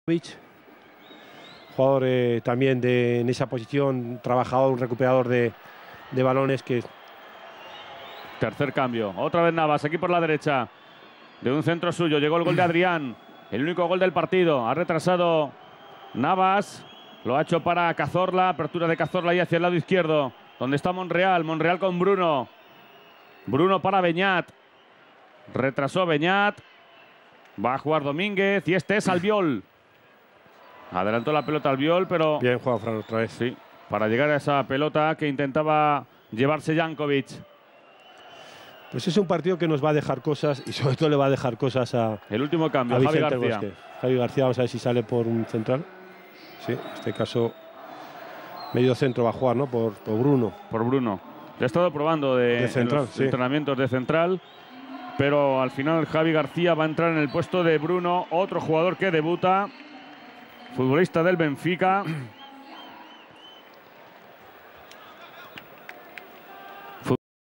Jugador también en esa posición, trabajador, un recuperador de balones que... Tercer cambio, otra vez Navas, aquí por la derecha, de un centro suyo, llegó el gol de Adrián, el único gol del partido, ha retrasado Navas, lo ha hecho para Cazorla, apertura de Cazorla ahí hacia el lado izquierdo, donde está Monreal, Monreal con Bruno, Bruno para Beñat, retrasó Beñat, va a jugar Domínguez y este es Albiol. Adelantó la pelota Albiol, pero... Bien jugado, Fran, otra vez. Sí, para llegar a esa pelota que intentaba llevarse Jankovic. Pues es un partido que nos va a dejar cosas y sobre todo le va a dejar cosas a... El último cambio, Javi García. Bosque. Javi García, vamos a ver si sale por un central. Sí, en este caso medio centro va a jugar, ¿no? Por Bruno. Por Bruno. Lo he estado probando de central, en los entrenamientos de central, pero al final Javi García va a entrar en el puesto de Bruno, otro jugador que debuta, futbolista del Benfica.